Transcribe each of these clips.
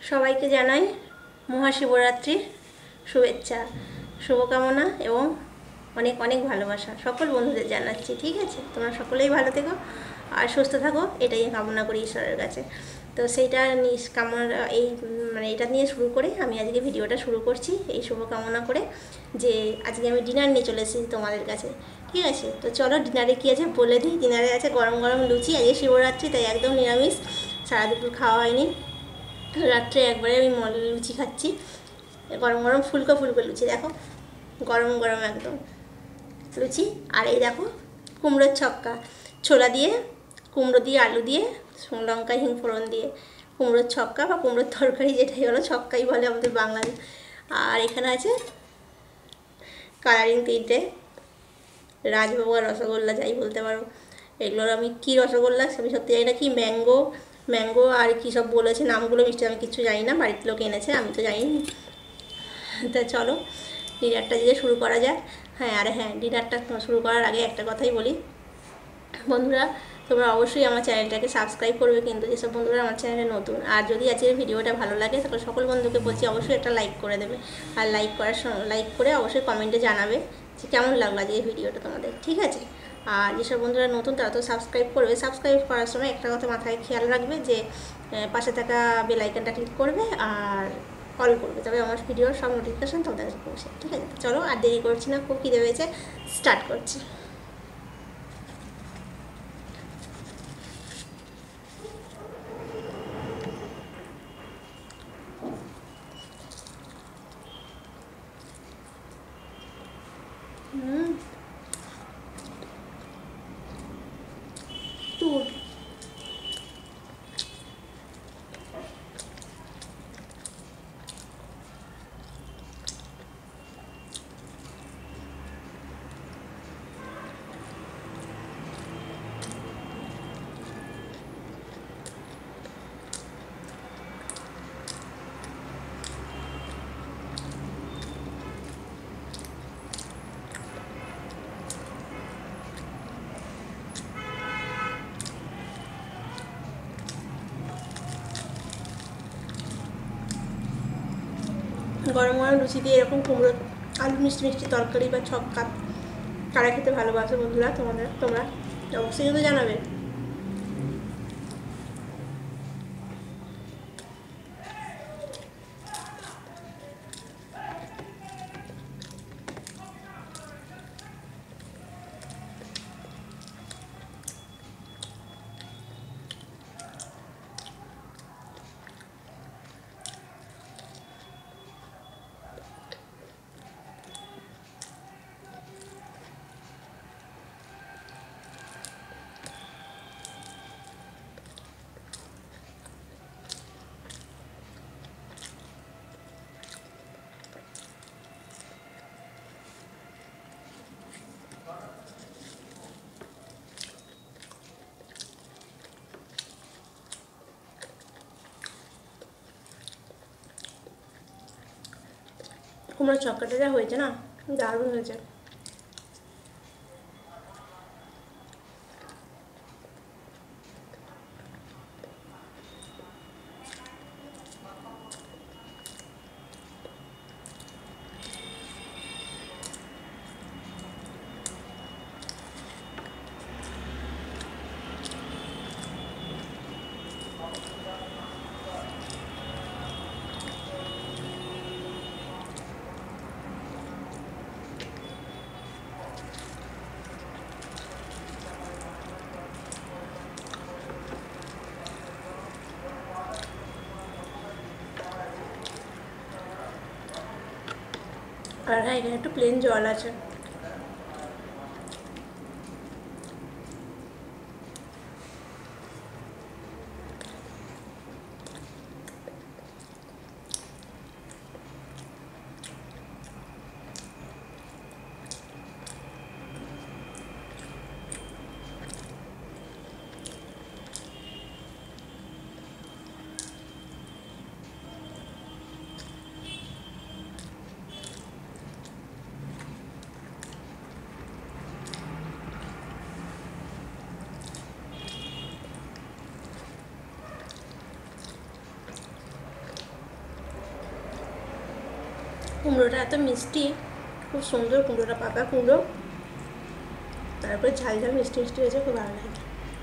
সবাইকে জানাই মহাশিবরাত্রির শুভেচ্ছা, শুভকামনা এবং অনেক অনেক ভালোবাসা সকল বন্ধুদের জানাচ্ছি। ঠিক আছে, তোমরা সকলেই ভালো থেকো আর সুস্থ থাকো, এটাই কামনা করি ঈশ্বরের কাছে। তো সেইটা কামনা এই মানে এটা নিয়ে শুরু করে আমি আজকে ভিডিওটা শুরু করছি এই শুভকামনা করে, যে আজকে আমি ডিনার নিয়ে চলে এসেছি তোমাদের কাছে। ঠিক আছে, তো চলো ডিনারে কী আছে বলে দিই। ডিনারে আছে গরম গরম লুচি, আজকে শিবরাত্রি তাই একদম নিরামিষ, সারা দুপুর খাওয়া হয়নি। রাত্রে একবারে আমি লুচি খাচ্ছি, গরম গরম ফুলকো ফুলকো লুচি, দেখো গরম গরম একদম লুচি। আর এই দেখো কুমড়োর ছক্কা, ছোলা দিয়ে কুমড়ো দিয়ে আলু দিয়ে লঙ্কা হিং ফোড়ন দিয়ে কুমড়োর ছক্কা বা কুমড়োর তরকারি, যেটাই হলো ছক্কাই বলে আমাদের বাঙালি। আর এখানে আছে কালারিং তিনটে রাজভোগ আর রসগোল্লা, যাই বলতে পারো। এগুলোর আমি কী রসগোল্লা আমি সত্যি জানি না, কি ম্যাঙ্গো ম্যাঙ্গো আর কী সব বলেছে নামগুলো, মিষ্টি আমি কিছু জানি না, বাড়িতে লোক এনেছে, আমি তো জানি। তা চলো ডিনারটা দিয়ে শুরু করা যাক। হ্যাঁ, ডিনারটা শুরু করার আগে একটা কথাই বলি বন্ধুরা, তোমরা অবশ্যই আমার চ্যানেলটাকে সাবস্ক্রাইব করবে, কিন্তু যেসব বন্ধুরা আমার চ্যানেলে নতুন। আর যদি আজকের ভিডিওটা ভালো লাগে তাহলে সকল বন্ধুকে বলছি অবশ্যই একটা লাইক করে দেবে। আর লাইক করে অবশ্যই কমেন্টে জানাবে যে কেমন লাগলো আজকের ভিডিওটা তোমাদের। ঠিক আছে, আর যেসব বন্ধুরা নতুন তারা তো সাবস্ক্রাইব করবে। সাবস্ক্রাইব করার সময় একটা কথা মাথায় খেয়াল রাখবে যে পাশে থাকা বেল আইকনটা ক্লিক করবে আর অল করবে, তবে আমার ভিডিওর সব নোটিফিকেশান তোমাদের কাছে পৌঁছে। ঠিক আছে, চলো আর দেরি করছি না, খুব খিদে পেয়েছে, স্টার্ট করছি। টুর গরম গরম লুচি দিয়ে এরকম কুমড়ো আলু মিষ্টি মিষ্টি তরকারি বা ছক্কা কারা খেতে ভালোবাসো বন্ধুরা, তোমরা অবশ্যই কিন্তু জানাবে। কুমড়োর ছক্কাটা যা হয়েছে না, দারুণ হয়েছে। আর হ্যাঁ, এখানে একটু প্লেন জল আছে। কুমড়োটা এত মিষ্টি, খুব সুন্দর কুমড়োটা, পাকা কুমড়ো, তারপরে ঝাল ঝাল মিষ্টি মিষ্টি হয়েছে, খুব ভালো লাগে।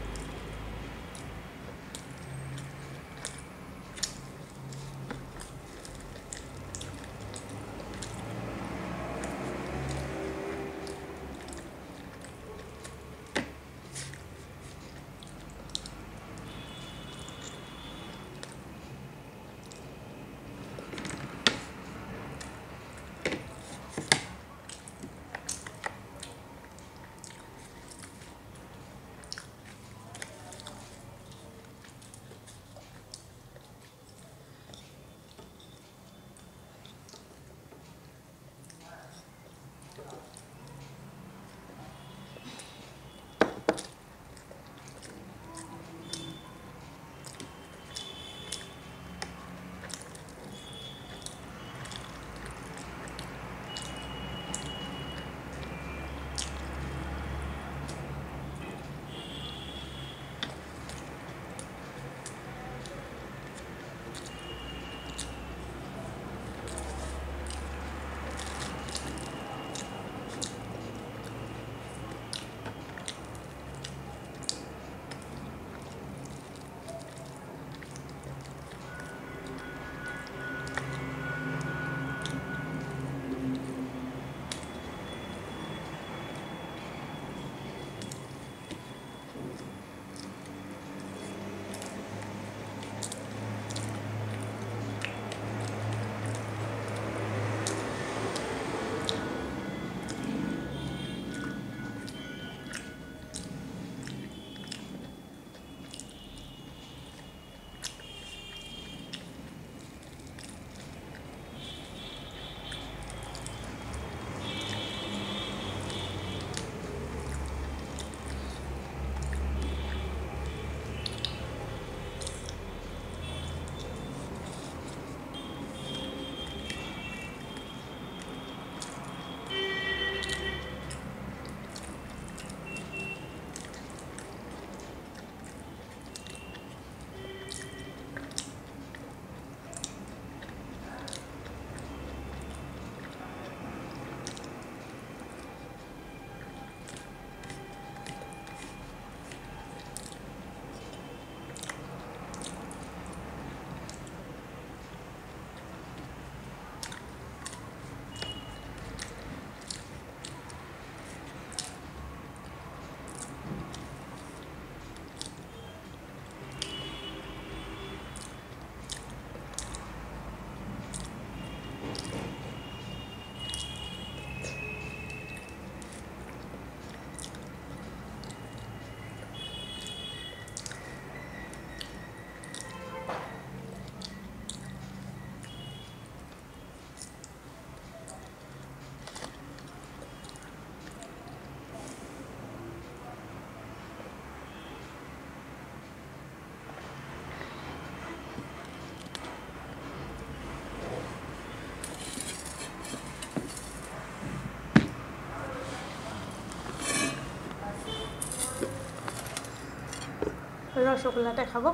রসগোল্লাটা খাবো।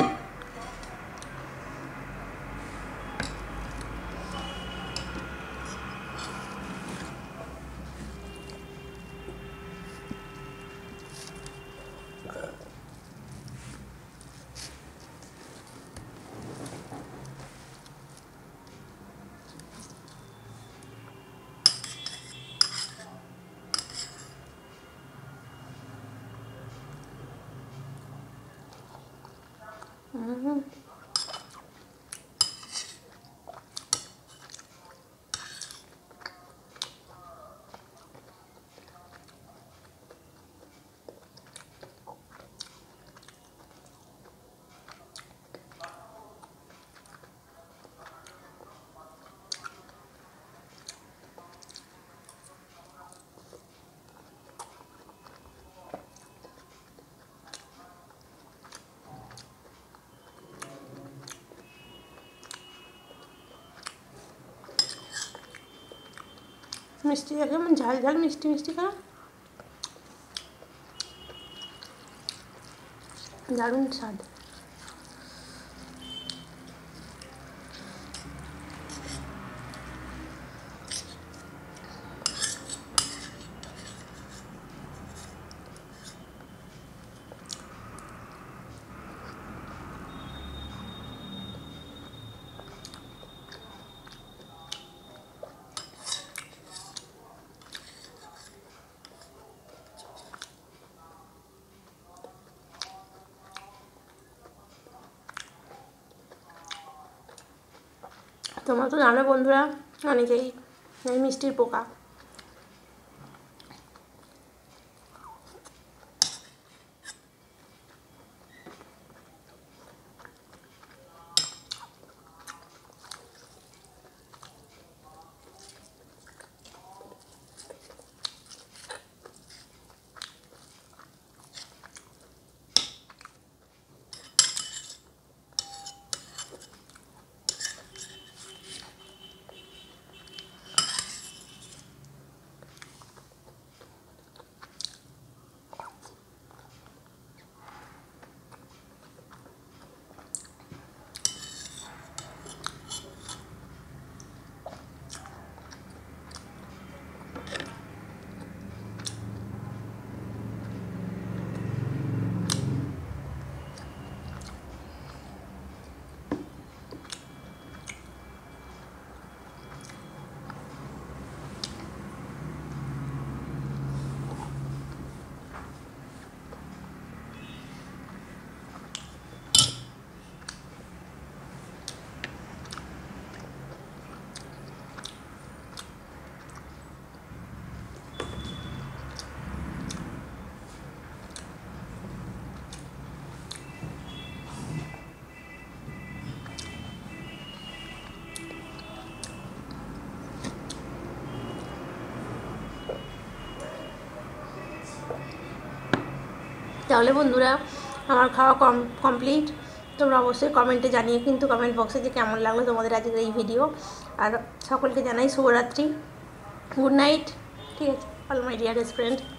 মিষ্টি একদম ঝাল ঝাল মিষ্টি মিষ্টি খাওয়া, দারুণ স্বাদ। তোমরা তো জানো বন্ধুরা, অনেকেই মিষ্টির পোকা। তাহলে বন্ধুরা আমার খাওয়া কমপ্লিট। তোমরা অবশ্যই কমেন্টে জানিয়ে কিন্তু কমেন্ট বক্সে যে কেমন লাগলো তোমাদের আজকের এই ভিডিও। আর সকলকে জানাই শুভরাত্রি, গুড নাইট। ঠিক আছে, অল মাই ডিয়ারেস্ট ফ্রেন্ড।